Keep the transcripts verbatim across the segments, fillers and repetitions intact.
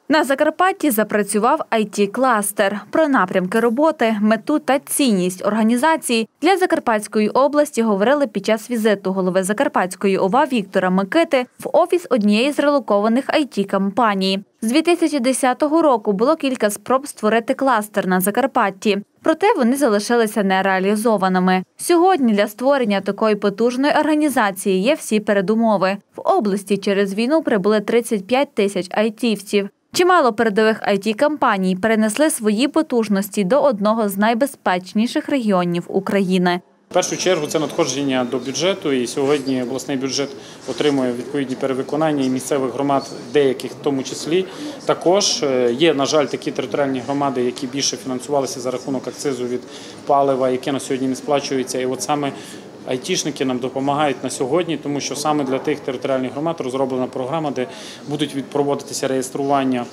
На Закарпатті запрацював ай ті-кластер. Про напрямки роботи, мету та цінність організації для Закарпатської області говорили під час візиту голови Закарпатської ОВА Віктора Микити в офіс однієї з релокованих ай ті-компаній. З дві тисячі десятого року було кілька спроб створити кластер на Закарпатті. Проте вони залишилися нереалізованими. Сьогодні для створення такої потужної організації є всі передумови. В області через війну прибули тридцять п'ять тисяч айтівців. Чимало передових ай ті-компаній перенесли свої потужності до одного з найбезпечніших регіонів України. В першу чергу це надходження до бюджету, і сьогодні обласний бюджет отримує відповідні перевиконання і місцевих громад, деяких в тому числі. Також є, на жаль, такі територіальні громади, які більше фінансувалися за рахунок акцизу від палива, яке на сьогодні не сплачується. І от саме айтішники нам допомагають на сьогодні, тому що саме для тих територіальних громад розроблена програма, де будуть проводитися реєстрування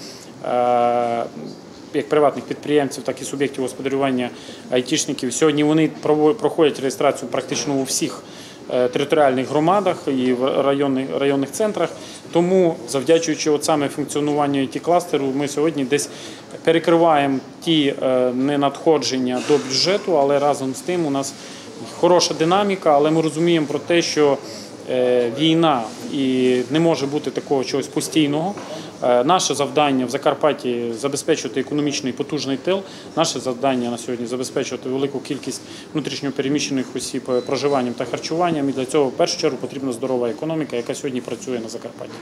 як приватних підприємців, так і суб'єктів господарювання айтішників. Сьогодні вони проходять реєстрацію практично у всіх територіальних громадах і в районних, районних центрах. Тому, завдячуючи от саме функціонуванню ай ті-кластеру, ми сьогодні десь перекриваємо ті ненадходження до бюджету, але разом з тим у нас хороша динаміка, але ми розуміємо про те, що війна і не може бути такого чогось постійного. Наше завдання в Закарпатті – забезпечувати економічний потужний тил. Наше завдання на сьогодні – забезпечувати велику кількість внутрішньопереміщених осіб проживанням та харчуванням. І для цього в першу чергу потрібна здорова економіка, яка сьогодні працює на Закарпатті.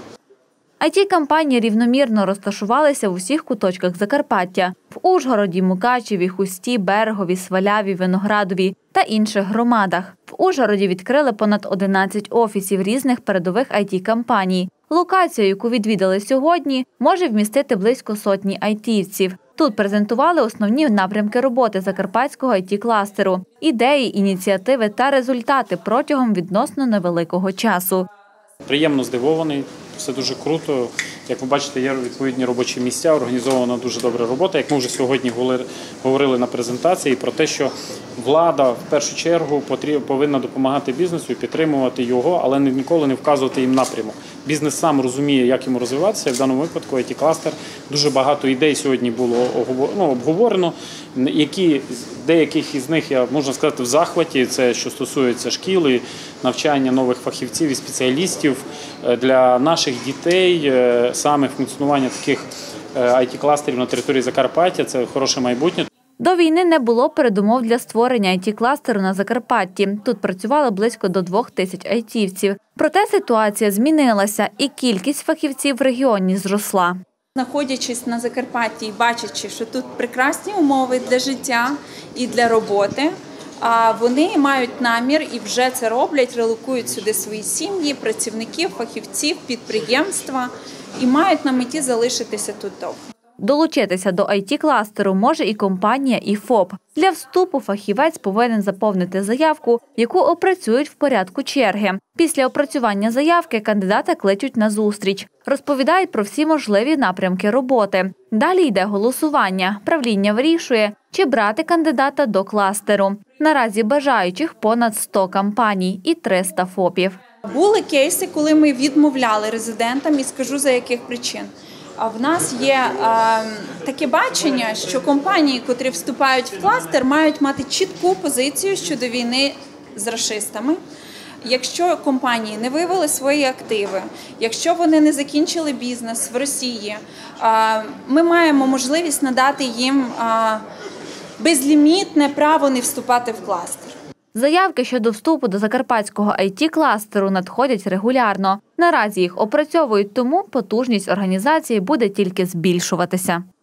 ай ті-компанії рівномірно розташувалися в усіх куточках Закарпаття – в Ужгороді, Мукачеві, Хусті, Берегові, Сваляві, Виноградові та інших громадах. В Ужгороді відкрили понад одинадцять офісів різних передових ай ті-компаній. Локацію, яку відвідали сьогодні, може вмістити близько сотні айтівців. Тут презентували основні напрямки роботи Закарпатського ай ті-кластеру, ідеї, ініціативи та результати протягом відносно невеликого часу. Приємно здивований, все дуже круто. Як ви бачите, є відповідні робочі місця, організована дуже добра робота. Як ми вже сьогодні говорили на презентації про те, що влада в першу чергу повинна допомагати бізнесу і підтримувати його, але ніколи не вказувати їм напрямок. Бізнес сам розуміє, як йому розвиватися. В даному випадку ай ті-кластер. Дуже багато ідей сьогодні було ну, обговорено, які, деяких із них, я можна сказати, в захваті. Це що стосується шкіл, навчання нових фахівців і спеціалістів для наших дітей. Саме функціонування таких ай ті-кластерів на території Закарпаття – це хороше майбутнє. До війни не було передумов для створення ай ті-кластеру на Закарпатті. Тут працювало близько до двох тисяч айтівців. Проте ситуація змінилася і кількість фахівців в регіоні зросла. Знаходячись на Закарпатті і бачачи, що тут прекрасні умови для життя і для роботи, вони мають намір і вже це роблять, релокують сюди свої сім'ї, працівників, фахівців, підприємства і мають на меті залишитися тут довго. Долучитися до ай ті-кластеру може і компанія, і ФОП. Для вступу фахівець повинен заповнити заявку, яку опрацюють в порядку черги. Після опрацювання заявки кандидата кличуть на зустріч. Розповідають про всі можливі напрямки роботи. Далі йде голосування. Правління вирішує, чи брати кандидата до кластеру. Наразі бажаючих понад сто компаній і триста ФОПів. Були кейси, коли ми відмовляли резидентам, і скажу за яких причин. А в нас є е, таке бачення, що компанії, котрі вступають в кластер, мають мати чітку позицію щодо війни з рашистами. Якщо компанії не вивели свої активи, якщо вони не закінчили бізнес в Росії, е, ми маємо можливість надати їм е, безлімітне право не вступати в кластер. Заявки щодо вступу до Закарпатського ай ті-кластеру надходять регулярно. Наразі їх опрацьовують, тому потужність організації буде тільки збільшуватися.